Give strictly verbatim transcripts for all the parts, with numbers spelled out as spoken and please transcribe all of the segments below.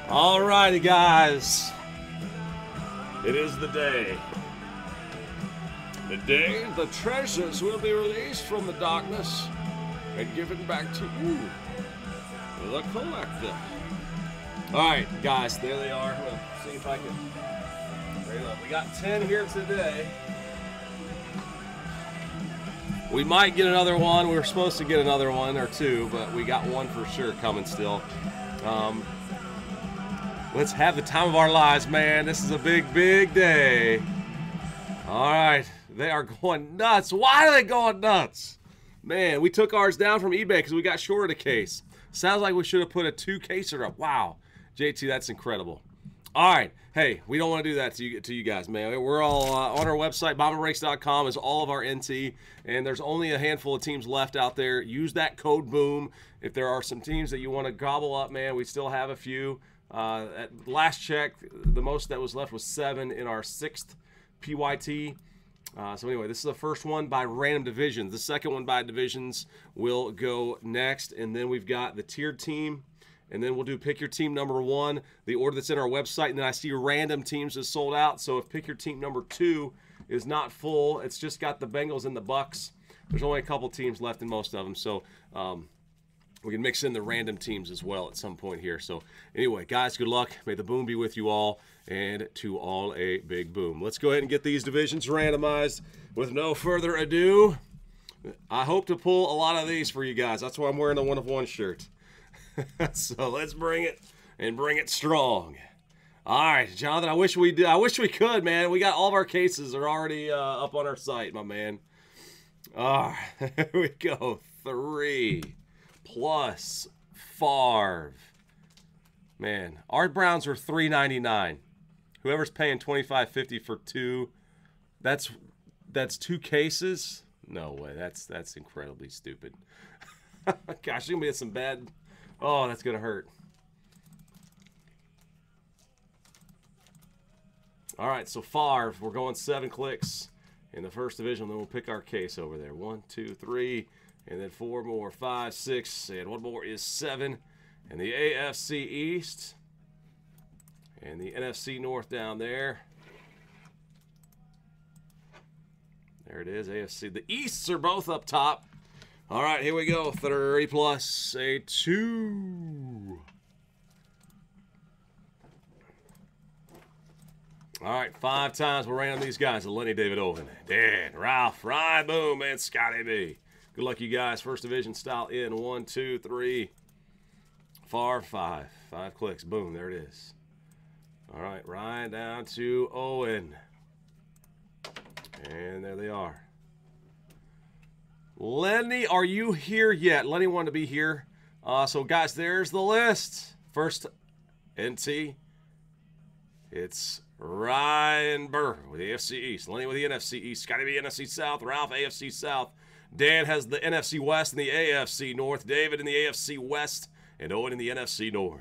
All righty, guys. It is the day. The day the treasures will be released from the darkness and given back to you, the collector. All right, guys, there they are. Let's see if I can bring it up. We got ten here today. We might get another one. We were supposed to get another one or two, but we got one for sure coming still. Um, let's have the time of our lives, man. This is a big, big day. All right. They are going nuts. Why are they going nuts? Man, we took ours down from eBay because we got short of a case. Sounds like we should have put a two-caser up. Wow. J T, that's incredible. All right. Hey, we don't want to do that to you, to you guys, man. We're all uh, on our website. Bomber Breaks dot com is all of our N T, and there's only a handful of teams left out there. Use that code BOOM. If there are some teams that you want to gobble up, man, we still have a few. Uh, at last check, the most that was left was seven in our sixth P Y T. Uh, so anyway, this is the first one by random divisions. The second one by divisions will go next, and then we've got the tiered team, and then we'll do pick your team number one, the order that's in our website, and then I see random teams is sold out. So if pick your team number two is not full, it's just got the Bengals and the Bucks. There's only a couple teams left in most of them, so um, we can mix in the random teams as well at some point here. So anyway, guys, good luck. May the boom be with you all, and to all a big boom. Let's go ahead and get these divisions randomized. With no further ado, I hope to pull a lot of these for you guys. That's why I'm wearing the one of one shirt. So let's bring it and bring it strong. All right, Jonathan, I wish we did. I wish we could, man. We got all of our cases are already uh, up on our site, my man. All right, here we go. Three plus Favre. Man, our Browns were three ninety-nine. Whoever's paying twenty-five fifty for two, that's that's two cases. No way. That's that's incredibly stupid. Gosh, there's gonna be some bad. Oh, that's gonna hurt. All right, so Favre, we're going seven clicks in the first division. Then we'll pick our case over there. One, two, three, and then four more, five, six, and one more is seven. And the A F C East and the N F C North down there. There it is, A F C. The Easts are both up top. All right, here we go. thirty plus a two. All right, five times we're random these guys. Lenny, David, Owen, Dan, Ralph, Ryan, Boom, and Scotty B. Good luck, you guys. First division style in. One, two, three. Far five. Five clicks. Boom. There it is. All right. Ryan down to Owen. And there they are. Lenny, are you here yet? Lenny wanted to be here. Uh, so, guys, there's the list. First N T. It's Ryan Burr with the A F C East. Lenny with the N F C East. Scotty B, N F C South. Ralph, A F C South. Dan has the N F C West and the A F C North. David in the A F C West. And Owen in the N F C North.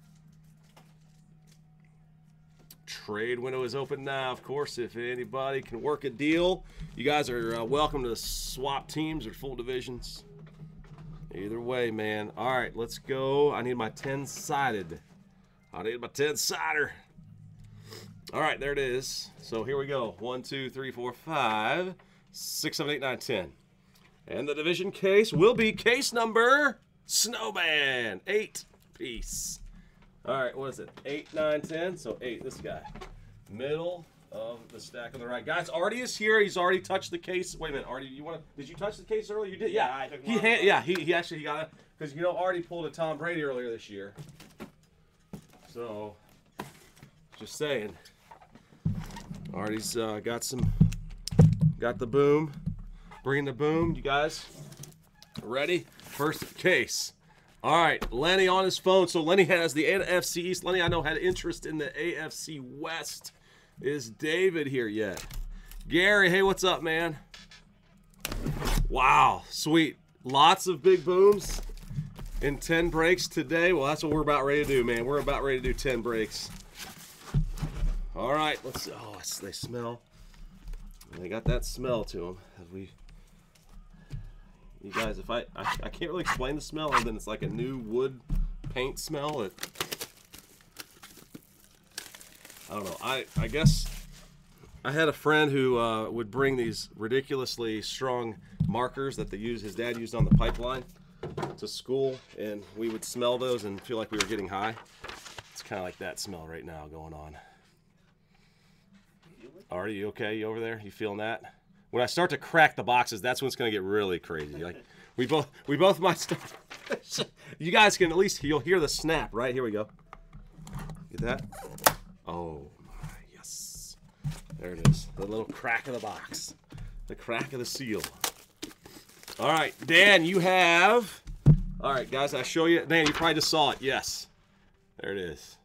Trade window is open now. Of course, if anybody can work a deal, you guys are uh, welcome to swap teams or full divisions. Either way, man. All right, let's go. I need my ten-sided. I need my ten-sider. All right, there it is. So here we go. One, two, three, four, five, six, seven, eight, nine, ten. And the division case will be case number Snowman. Eight piece. All right, what is it? Eight, nine, ten. So eight, this guy. Middle of the stack on the right. Guys, Artie is here. He's already touched the case. Wait a minute, Artie, you want to? Did you touch the case earlier? You did. Yeah, yeah I took he had, yeah, he, he actually he got it because you know Artie pulled a Tom Brady earlier this year. So, just saying. Artie's uh, got some, got the boom. Bringing the boom. You guys ready? First case. All right, Lenny on his phone. So Lenny has the N F C East. Lenny, I know, had interest in the A F C West. Is David here yet? Gary, hey, what's up, man? Wow, sweet. Lots of big booms in ten breaks today. Well, that's what we're about ready to do, man. We're about ready to do ten breaks. All right, let's see. Oh, they smell. They got that smell to them. As we, you guys, if I, I, I can't really explain the smell other than it's like a new wood paint smell. It, I don't know. I, I guess I had a friend who uh, would bring these ridiculously strong markers that they use, his dad used on the pipeline to school, and we would smell those and feel like we were getting high. It's kind of like that smell right now going on. Are you okay? You over there? You feeling that? When I start to crack the boxes, that's when it's going to get really crazy. Like we both, we both might start. You guys can at least, you'll hear the snap, right? Here we go. Get that? Oh my, yes. There it is. The little crack of the box. The crack of the seal. All right, Dan, you have. All right, guys, I show you. Dan, you probably just saw it. Yes. There it is.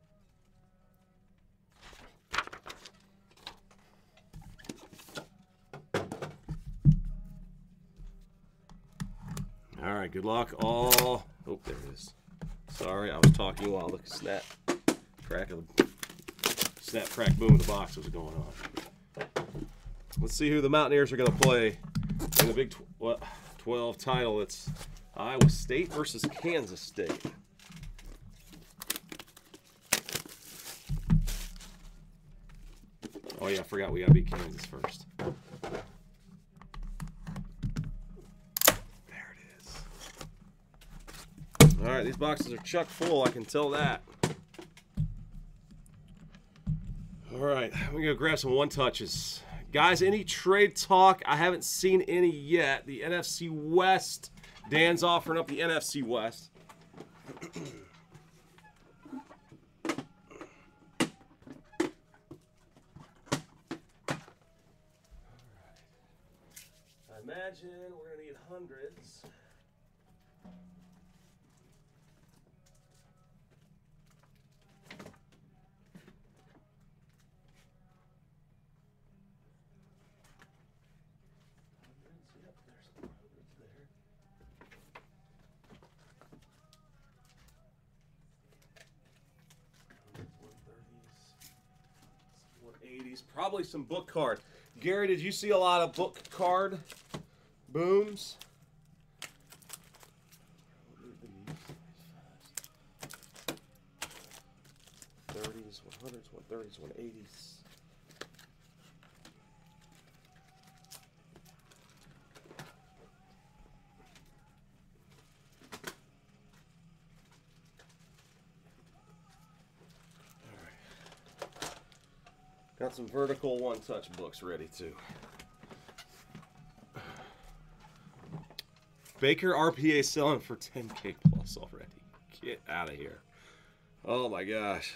All right, good luck. All. Oh, there it is. Sorry, I was talking while the snap, crack of the snap, crack, boom of the box was going on. Let's see who the Mountaineers are going to play in the Big twelve title. It's Iowa State versus Kansas State. Oh yeah, I forgot we got to beat Kansas first. All right, these boxes are chock full, I can tell that. All right, I'm gonna go grab some one touches. Guys, any trade talk? I haven't seen any yet. The N F C West, Dan's offering up the N F C West. I imagine we're gonna need hundreds. eighties, probably some book card. Gary, did you see a lot of book card booms? thirties, one hundreds, one thirties, one eighties. Got some vertical one-touch books ready too. Baker R P A selling for ten K plus already. Get out of here. Oh my gosh.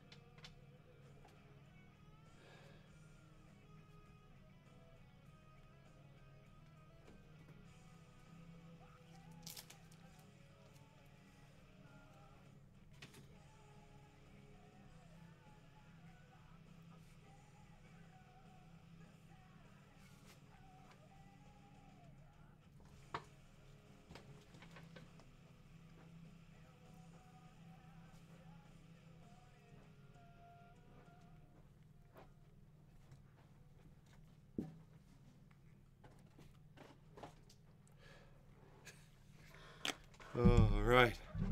All right.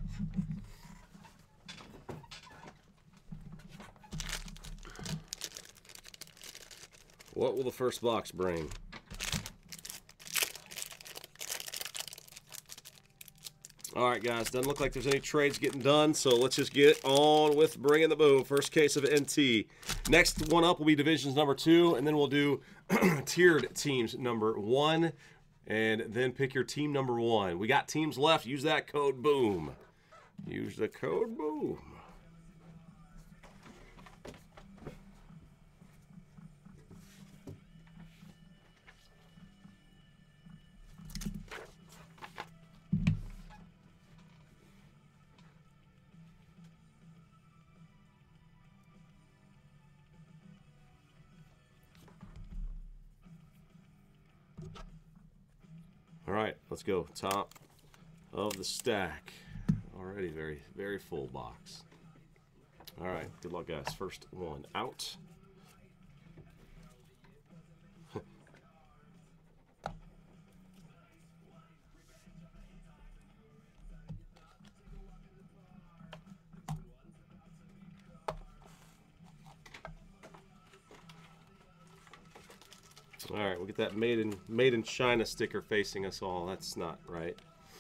What will the first box bring? All right, guys, doesn't look like there's any trades getting done, so let's just get on with bringing the boom. First case of N T. Next one up will be divisions number two, and then we'll do tiered teams number one, and then pick your team number one. We got teams left. Use that code BOOM. Use the code BOOM. All right, let's go. Top of the stack. Already very, very full box. All right, good luck, guys. First one out. All right, we'll get that made in made in China sticker facing us all. That's not right.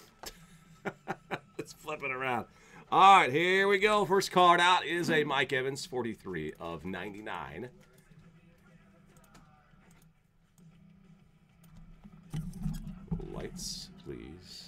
Let's flip it around. All right, here we go. First card out is a Mike Evans, forty-three of ninety-nine. Lights, please.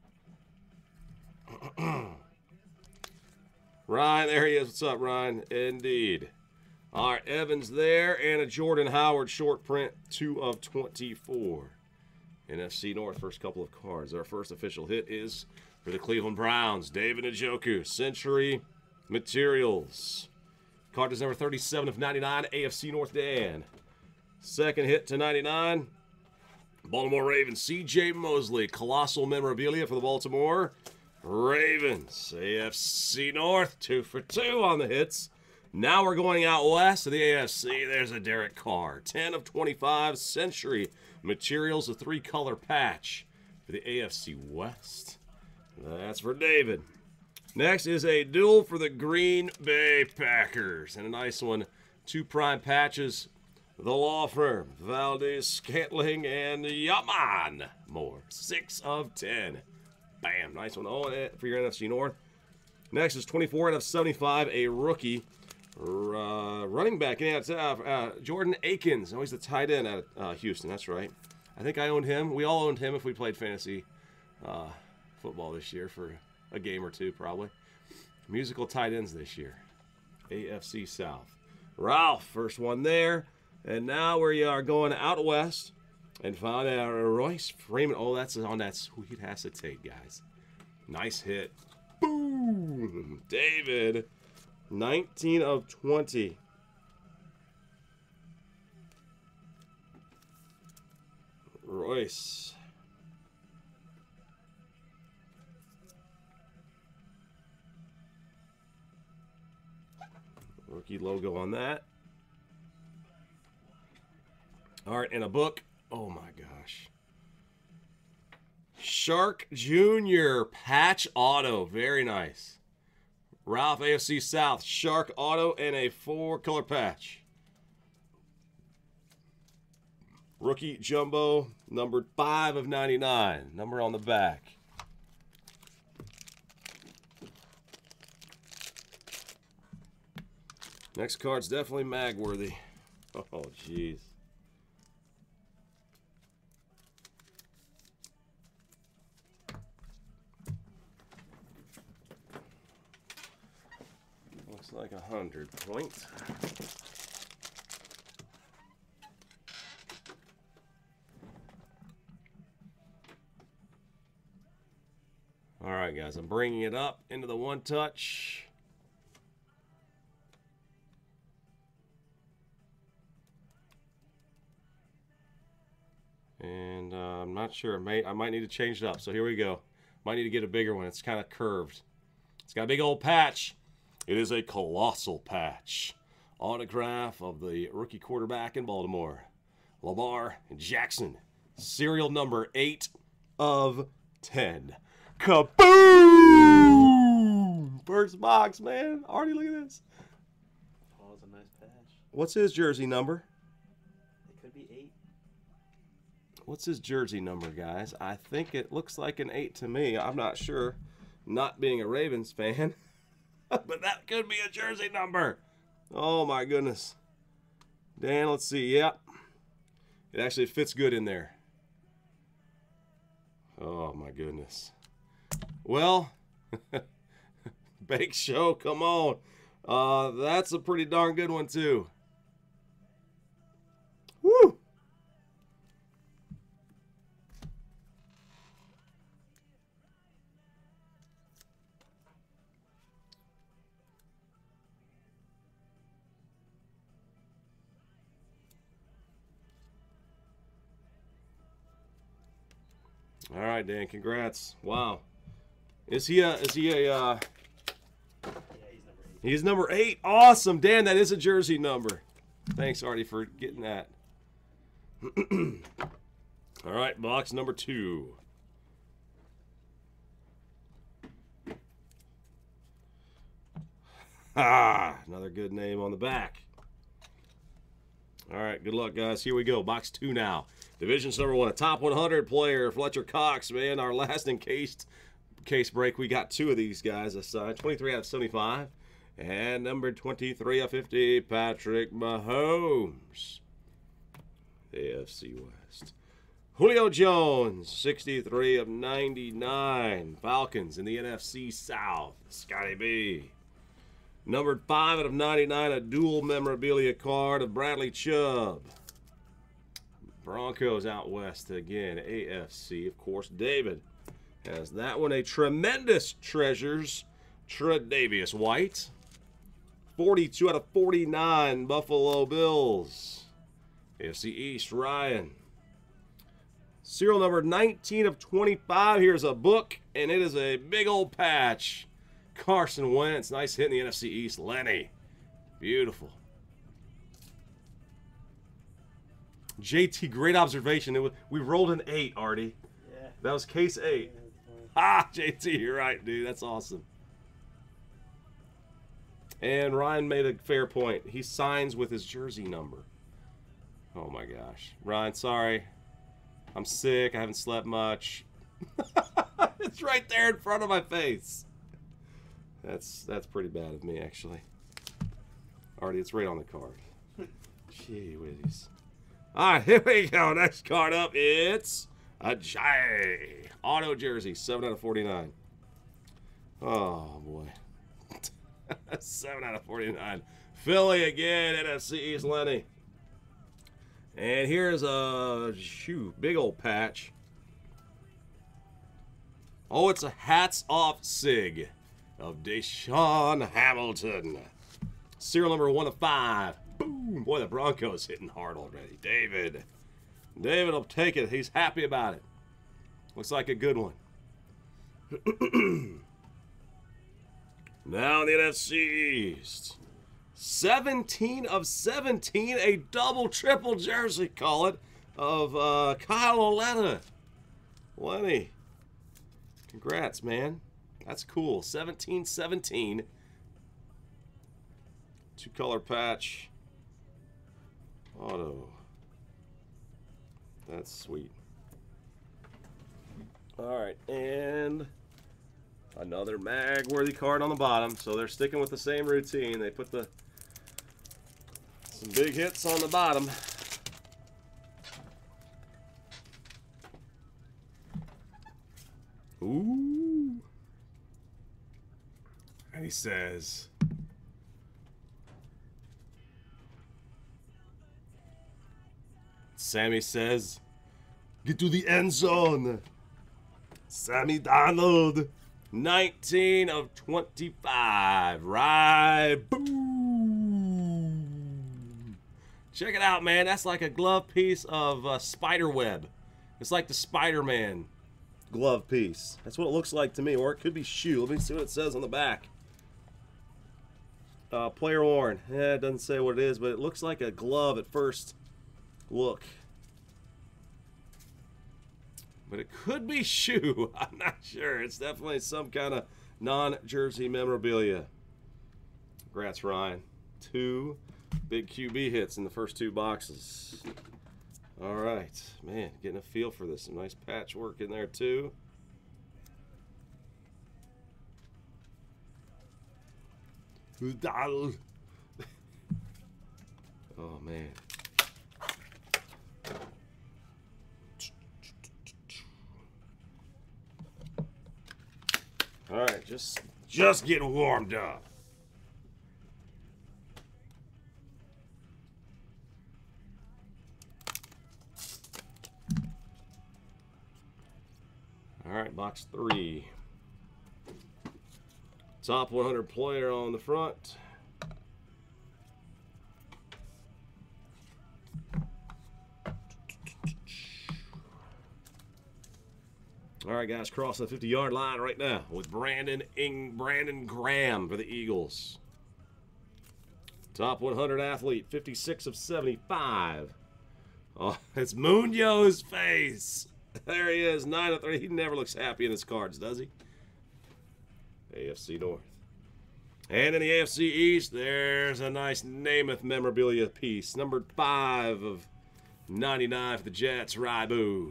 Ryan, there he is. What's up, Ryan? Indeed. All right, Evans there, and a Jordan Howard short print, two of twenty-four. N F C North, first couple of cards. Our first official hit is for the Cleveland Browns, David Njoku, Century Materials. Card is number thirty-seven of ninety-nine, A F C North Dan. Second hit to ninety-nine, Baltimore Ravens, C J Mosley, Colossal Memorabilia for the Baltimore Ravens. A F C North, two for two on the hits. Now we're going out west to the A F C. There's a Derek Carr, ten of twenty-five, Century Materials, a three-color patch for the A F C West. That's for David. Next is a duel for the Green Bay Packers. And a nice one, two prime patches. The law firm, Valdez, Scantling, and Yaman Moore, six of ten. Bam, nice one. Oh, for your N F C North. Next is twenty-four out of seventy-five, a rookie. Uh, running back, yeah, it's, uh, uh, Jordan Akins. Always the tight end at uh, Houston. That's right. I think I owned him. We all owned him if we played fantasy uh, football this year for a game or two, probably. Musical tight ends this year. A F C South. Ralph, first one there. And now we are going out west and found out Royce Freeman. Oh, that's on that sweet acetate, guys. Nice hit. Boom! David. nineteen of twenty. Royce. Rookie logo on that. All right, and a book. Oh my gosh. Shark Junior Patch Auto. Very nice. Ralph, A F C South, Shark Auto, and a four-color patch. Rookie Jumbo, numbered five of ninety-nine. Number on the back. Next card's definitely mag-worthy. Oh, jeez. Looks like a hundred point. All right, guys, I'm bringing it up into the one touch. And uh, I'm not sure. I, may, I might need to change it up. So here we go. Might need to get a bigger one. It's kind of curved. It's got a big old patch. It is a colossal patch. Autograph of the rookie quarterback in Baltimore, Lamar Jackson. Serial number eight of ten. Kaboom! First box, man. Already look at this. Oh, it's a nice patch. What's his jersey number? It could be eight. What's his jersey number, guys? I think it looks like an eight to me. I'm not sure. Not being a Ravens fan. But that could be a jersey number. Oh, my goodness. Dan, let's see. Yep. It actually fits good in there. Oh, my goodness. Well, Bake Show, come on. Uh, that's a pretty darn good one, too. Woo! All right, Dan. Congrats. Wow. Is he a? Is he a? Uh... Yeah, he's number eight. He's number eight. Awesome, Dan. That is a jersey number. Thanks, Artie, for getting that. All right, box number two. Ah, another good name on the back. All right, good luck, guys. Here we go. Box two now. Divisions number one, a top one hundred player, Fletcher Cox, man. Our last encased case break, we got two of these guys assigned. twenty-three out of seventy-five. And number twenty-three of fifty, Patrick Mahomes. A F C West. Julio Jones, sixty-three of ninety-nine. Falcons in the N F C South. Scotty B. Numbered five out of ninety-nine, a dual memorabilia card of Bradley Chubb. Broncos out west again, A F C. Of course, David has that one. A tremendous treasures, Tre'Davious White. forty-two out of forty-nine, Buffalo Bills. A F C East, Ryan. Serial number nineteen of twenty-five. Here's a book, and it is a big old patch. Carson Wentz. Nice hit in the N F C East. Lenny. Beautiful. J T, great observation. It was, we rolled an eight, Artie. Yeah. That was case eight. Yeah, Ah, J T, you're right, dude. That's awesome. And Ryan made a fair point. He signs with his jersey number. Oh, my gosh. Ryan, sorry. I'm sick. I haven't slept much. It's right there in front of my face. That's that's pretty bad of me, actually. Artie, it's right on the card. Gee whiz. All right, here we go. Next card up, it's a J. Auto jersey, seven out of forty-nine. Oh, boy. seven out of forty-nine. Philly again, N F C East, Lenny. And here's a shoo, big old patch. Oh, it's a hats off sig of Deshaun Hamilton. Serial number one of five. Boom. Boy, the Broncos hitting hard already. David. David will take it. He's happy about it. Looks like a good one. Now in the N F C East. seventeen of seventeen. A double, triple jersey, call it, of uh, Kyle Oleta. Lenny. Congrats, man. That's cool. seventeen seventeen. Two-color patch. Auto. That's sweet. All right, and another mag-worthy card on the bottom. So they're sticking with the same routine. They put the some big hits on the bottom. Ooh. And he says, Sammy says, get to the end zone. Sammy Donald, nineteen of twenty-five. Right. Boom. Check it out, man. That's like a glove piece of uh, spider web. It's like the Spider-Man glove piece. That's what it looks like to me. Or it could be shoe. Let me see what it says on the back. Uh, player worn. Yeah, it doesn't say what it is, but it looks like a glove at first look. But it could be shoe. I'm not sure. It's definitely some kind of non-jersey memorabilia. Congrats, Ryan. Two big Q B hits in the first two boxes. All right. Man, getting a feel for this. Some nice patchwork in there, too. Oh, man. All right, just just getting warmed up. All right, box three. Top one hundred player on the front. All right, guys, crossing the fifty-yard line right now with Brandon Ing Brandon Graham for the Eagles. Top one hundred athlete, fifty-six of seventy-five. Oh, it's Muno's face. There he is, nine of three. He never looks happy in his cards, does he? A F C North. And in the A F C East, there's a nice Namath memorabilia piece. Number five of ninety-nine for the Jets, Ryboom.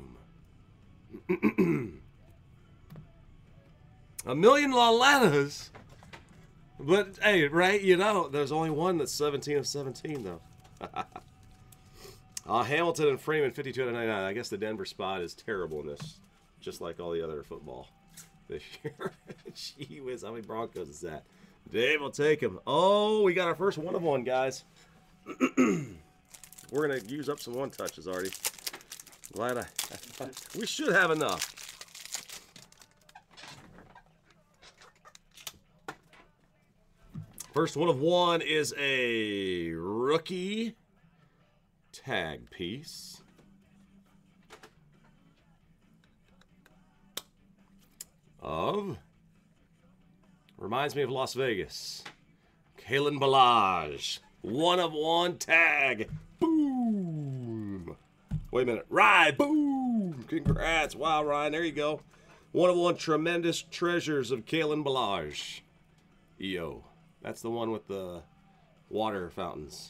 A million Laletas. But, hey, right, you know, there's only one that's seventeen of seventeen, though. uh, Hamilton and Freeman, fifty-two out of ninety-nine. I guess the Denver spot is terrible in this, just like all the other football this year. Gee whiz, how many Broncos is that? Dave will take him. Oh, we got our first one of one, guys. We're going to use up some one touches already. Glad I, I, we should have enough. First one of one is a rookie tag piece. Of, reminds me of Las Vegas, Kalen Ballage. One of one tag. Boom. Wait a minute. Ryan, boom. Congrats. Wow, Ryan, there you go. One of one tremendous treasures of Kalen Ballage. E O. That's the one with the water fountains.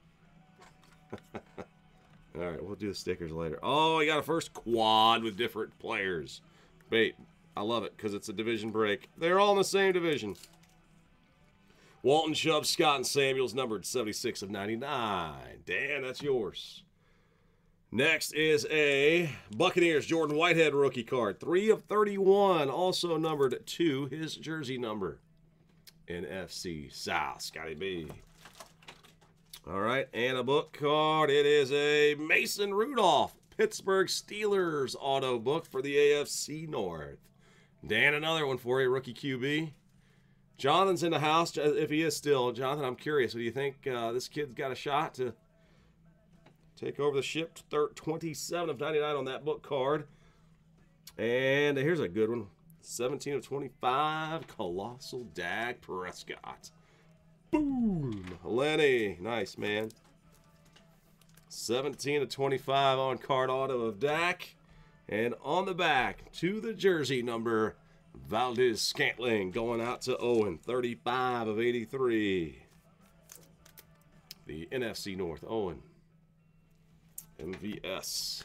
All right, we'll do the stickers later. Oh, we got a first quad with different players. Wait, I love it because it's a division break. They're all in the same division. Walton, Chubb, Scott, and Samuels, numbered seventy-six of ninety-nine. Dan, that's yours. Next is a Buccaneers Jordan Whitehead rookie card. three of thirty-one, also numbered to his jersey number. N F C South, Scotty B. All right, and a book card. It is a Mason Rudolph Pittsburgh Steelers auto book for the A F C North. Dan, another one for you, rookie Q B. Jonathan's in the house, if he is still. Jonathan, I'm curious. Do you think uh, this kid's got a shot to take over the ship? twenty-seven of ninety-nine on that book card. And here's a good one. seventeen of twenty-five, Colossal Dak Prescott. Boom. Lenny. Nice, man. seventeen of twenty-five on card auto of Dak. And on the back, to the jersey number, Valdez Scantling going out to Owen. thirty-five of eighty-three. The N F C North, Owen. M V S.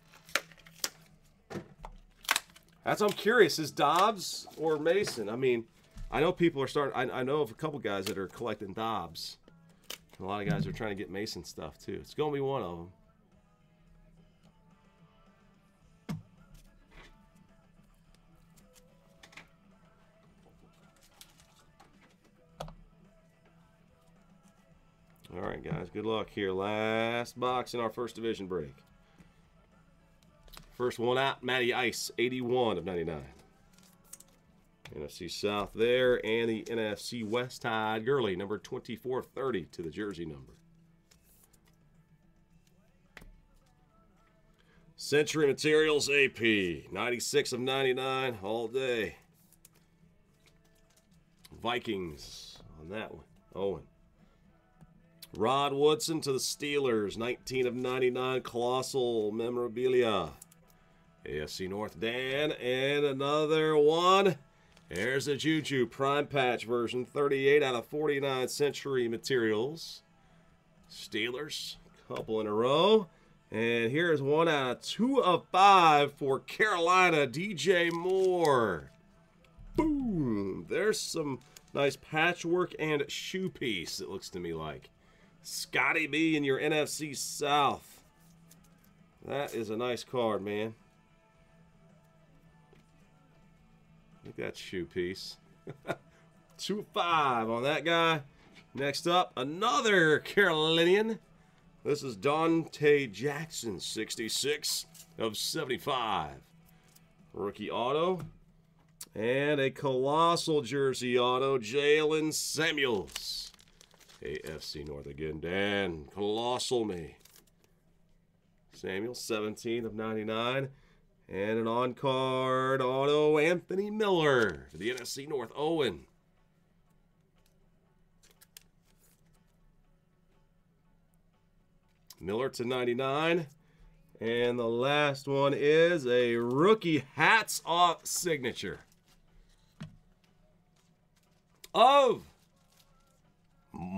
That's, I'm curious, is Dobbs or Mason? I mean, I know people are starting, I, I know of a couple guys that are collecting Dobbs. And a lot of guys are trying to get Mason stuff too. It's going to be one of them. All right, guys, good luck here. Last box in our first division break. First one out, Matty Ice, eighty-one of ninety-nine. N F C South there, and the N F C West, Todd Gurley, number twenty-four thirty to the jersey number. Century Materials A P, ninety-six of ninety-nine all day. Vikings on that one, Owen. Rod Woodson to the Steelers, nineteen of ninety-nine, Colossal Memorabilia. A F C North, Dan, and another one. There's a Juju Prime Patch version, thirty-eight out of forty-nine, Century Materials. Steelers, couple in a row. And here's one out of two of five for Carolina, D J Moore. Boom. There's some nice patchwork and shoe piece, it looks to me like. Scotty B in your N F C South. That is a nice card, man. I think that's shoe piece. two five on that guy. Next up, another Carolinian. This is Dante Jackson, sixty-six of seventy-five. Rookie auto. And a Colossal jersey auto, Jalen Samuels. A F C North again, Dan. Colossal me. Samuel, seventeen of ninety-nine. And an on-card auto, Anthony Miller for the N F C North, Owen. Miller to ninety-nine. And the last one is a rookie hats off signature of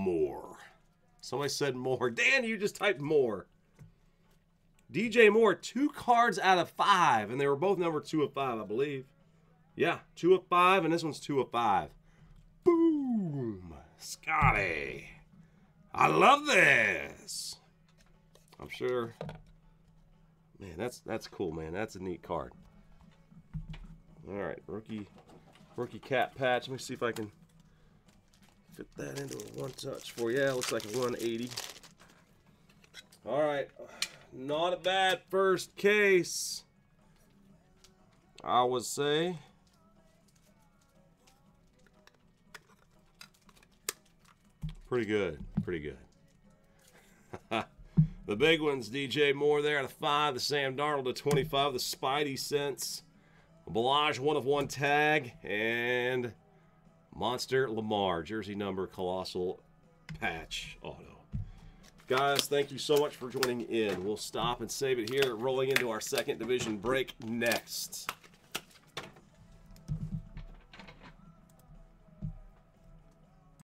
Moore. Somebody said Moore. Dan, you just typed Moore. D J Moore, two cards out of five, and they were both number two of five, I believe. Yeah, two of five, and this one's two of five. Boom! Scotty. I love this. I'm sure. Man, that's that's cool, man. That's a neat card. All right, rookie, rookie cap patch. Let me see if I can fit that into a one touch for you. Yeah, looks like a one eighty. All right, not a bad first case, I would say. Pretty good, pretty good. The big ones, D J Moore there at a five, the Sam Darnold to twenty-five, the Spidey Sense, Balaj one of one tag, and Monster Lamar, jersey number, colossal patch auto. Guys, thank you so much for joining in. We'll stop and save it here, rolling into our second division break next.